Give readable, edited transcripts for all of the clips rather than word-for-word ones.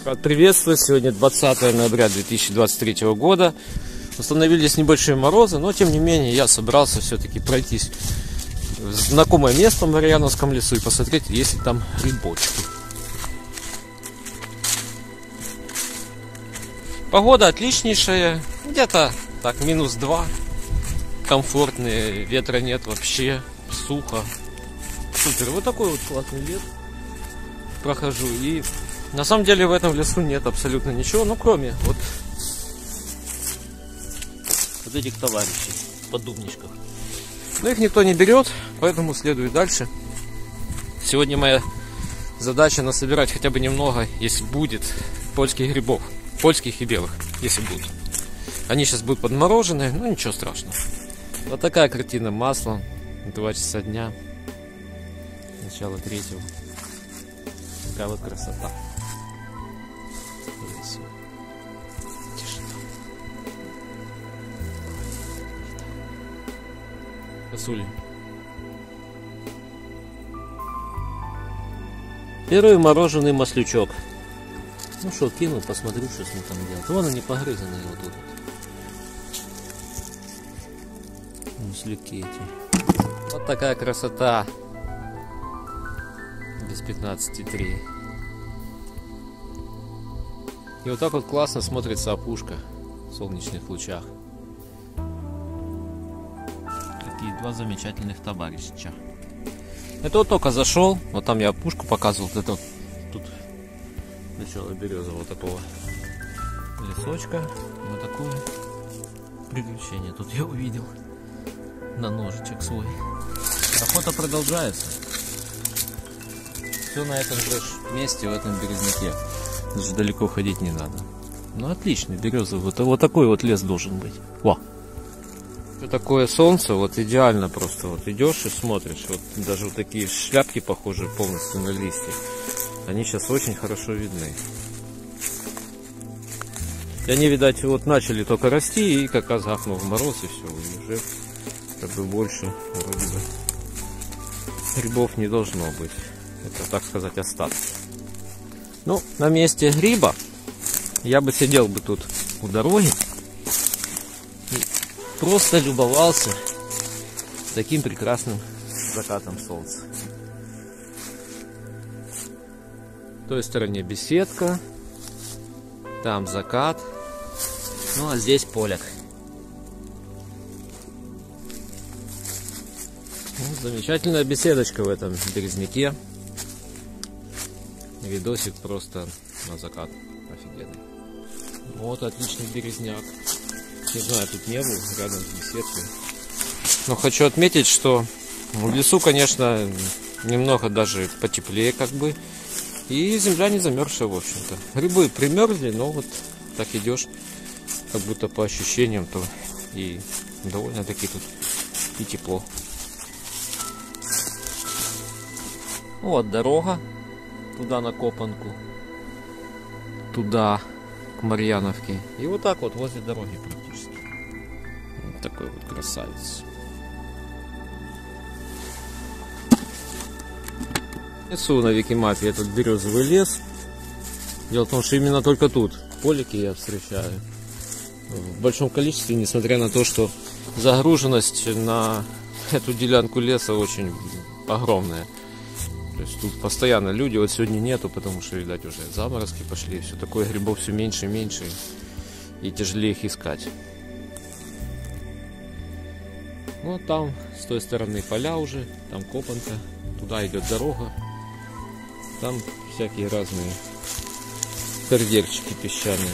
Рад приветствовать. Сегодня 20 ноября 2023 года. Установились небольшие морозы, но тем не менее я собрался все-таки пройтись в знакомое место в Марьяновском лесу и посмотреть, есть ли там грибочки. Погода отличнейшая, где-то так -2, комфортные, ветра нет вообще, сухо. Супер, вот такой вот классный лес прохожу, и на самом деле в этом лесу нет абсолютно ничего, ну кроме вот этих товарищей в поддубничках. Но их никто не берет, поэтому следую дальше. Сегодня моя задача насобирать хотя бы немного, если будет, польских грибов. Польских и белых, если будут. Они сейчас будут подмороженные, но ничего страшного. Вот такая картина маслом. 2 часа дня. Начало 3-го. Такая вот красота. Тишина. Косули. Первый мороженый маслючок. Ну что, кинул, посмотрю, что с ним там делать. Вон они погрызаны вот тут. Маслюки эти. Вот такая красота. Без 15,3. И вот так вот классно смотрится опушка в солнечных лучах. Такие два замечательных товарища. Это вот только зашел. Вот там я опушку показывал. Вот это вот тут начало березового такого лесочка. Вот такое приключение тут я увидел на ножичек свой. Охота продолжается. Все на этом же месте, в этом березняке. Даже далеко ходить не надо. Ну отличный березовый. Вот такой вот лес должен быть. Во! Что такое солнце, вот идеально просто. Вот идешь и смотришь. Вот даже вот такие шляпки похожие полностью на листья. Они сейчас очень хорошо видны. И они, видать, вот начали только расти, и как раз гахнул мороз, и все, и уже как бы больше вроде бы грибов не должно быть. Это, так сказать, остатки. Ну, на месте гриба я бы сидел бы тут у дороги и просто любовался таким прекрасным закатом солнца. В той стороне беседка, там закат, ну а здесь поляк. Ну, замечательная беседочка в этом березняке. Видосик просто на закат офигенный. Вот отличный березняк. Не знаю, тут не был, рядом с беседкой. Но хочу отметить, что в лесу, конечно, немного даже потеплее как бы. И земля не замерзшая, в общем-то. Грибы примерзли, но вот так идешь, как будто по ощущениям, то и довольно-таки тут и тепло. Вот дорога туда на Копанку, туда к Марьяновке. И вот так вот возле дороги практически. Вот такой вот красавец. Лесу на Викимапе этот березовый лес. Дело в том, что именно только тут полики я встречаю в большом количестве, несмотря на то, что загруженность на эту делянку леса очень огромная. То есть тут постоянно люди, вот сегодня нету, потому что, видать, уже заморозки пошли, все такое, грибов все меньше и меньше, и тяжелее их искать. Вот там, с той стороны поля уже, там Копанка, туда идет дорога. Там всякие разные карьерчики песчаные.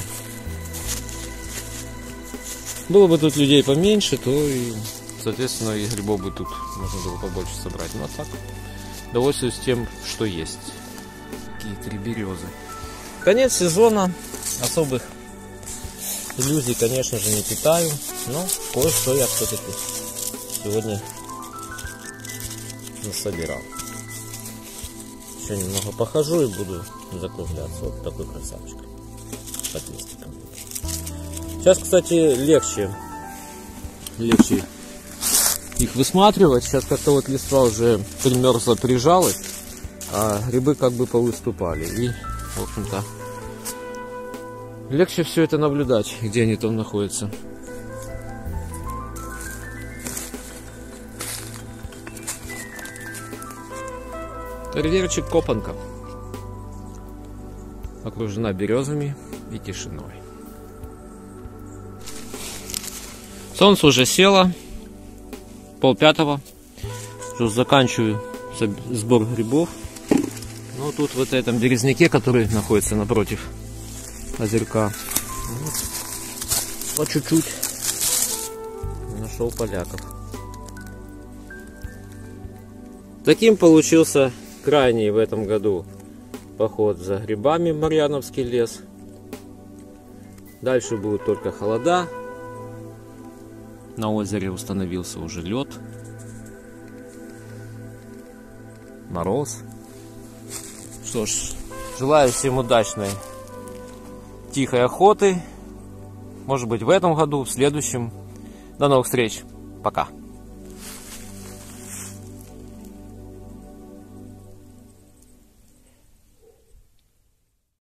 Было бы тут людей поменьше, то и, соответственно, и грибов бы тут можно было побольше собрать. Ну а так, довольствуюсь тем, что есть. Такие 3 березы. Конец сезона. Особых иллюзий, конечно же, не питаю. Но кое-что я все-таки сегодня насобирал. Еще немного похожу и буду закругляться. Вот такой красавчик. Под листиком. Сейчас, кстати, легче их высматривать. Сейчас как-то вот листва уже примерзла, прижалась, а грибы как бы повыступали. И, в общем-то, Легче все это наблюдать, где они там находятся. Карьерчик Копанка. Окружена березами и тишиной. Солнце уже село. 4:30. Что заканчиваю сбор грибов. Ну тут вот в этом березняке, который находится напротив озерка, вот, по чуть-чуть нашел поляков. Таким получился крайний в этом году поход за грибами в Марьяновский лес. Дальше будут только холода. На озере установился уже лед, мороз. Что ж, желаю всем удачной, тихой охоты. Может быть, в этом году, в следующем. До новых встреч. Пока.